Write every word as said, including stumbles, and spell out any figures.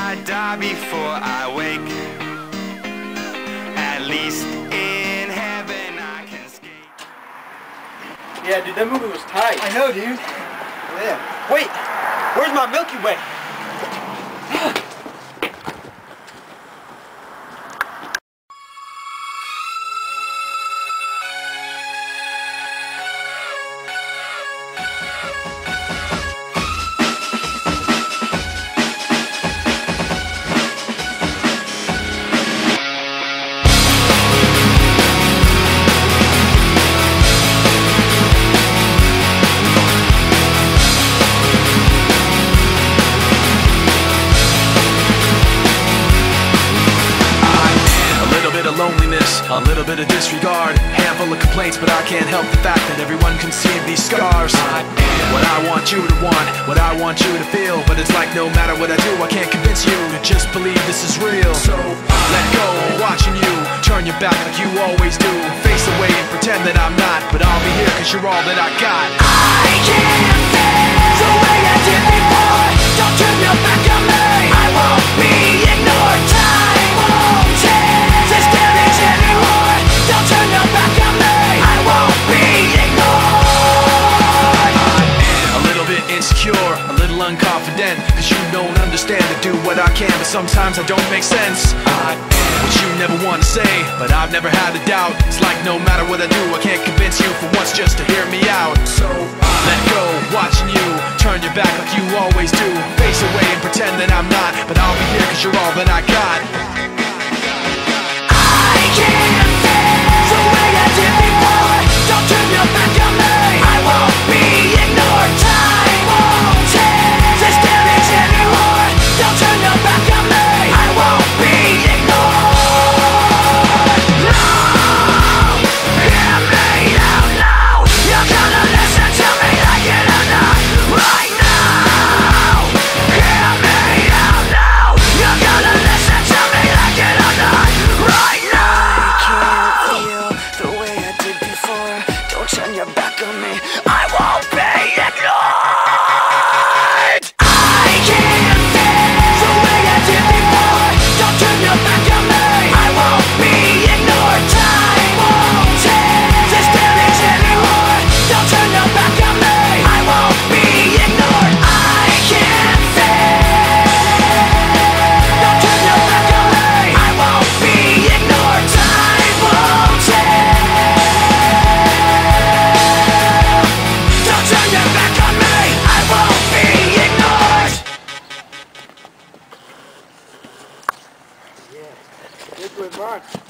I die before I wake. At least in heaven I can skate. Yeah, dude, that movie was tight. I know, dude. Yeah. Wait, where's my Milky Way? Loneliness, a little bit of disregard, handful of complaints, but I can't help the fact that everyone can see these scars. I am what I want you to want, what I want you to feel, but it's like no matter what I do, I can't convince you to just believe this is real. So let go, watching you turn your back like you always do, face away and pretend that I'm not, but I'll be here cause you're all that I got. I can't feel the way I did before. Don't turn your back on me, I won't be ignored. Time won't change this damage anymore. Don't turn your back on me, I won't be ignored. A little bit insecure, a little unconfident, cause you don't understand to do what I can, but sometimes I don't make sense. I am what you never want to say, but I've never had a doubt. It's like no matter what I do, I can't convince you for once just to hear me out. So let go, watching you turn your back like you always do, face away and pretend that I'm not, but I'll be here cause you're all that I got. I can't feel the way I did before. Don't turn your back on me, I won't be ignored. Time won't change this damage anymore. Don't turn your back on me, I won't be ignored. No, hear me out now. You're gonna listen to me like it or not. Right now, hear me out now. You're gonna listen to me like it or not. Right now. I can't feel the way I did before. Don't turn your back on me, I won't be ignored. I can't feel the way I did before. Don't turn your back on me, I won't be ignored. Time won't change this damage anymore. Don't turn your back on me, I won't be ignored. I can't feel. Don't turn your back on me, I won't be ignored. Time won't change. Don't turn your back on me, I won't be ignored. Yeah, liquid mark.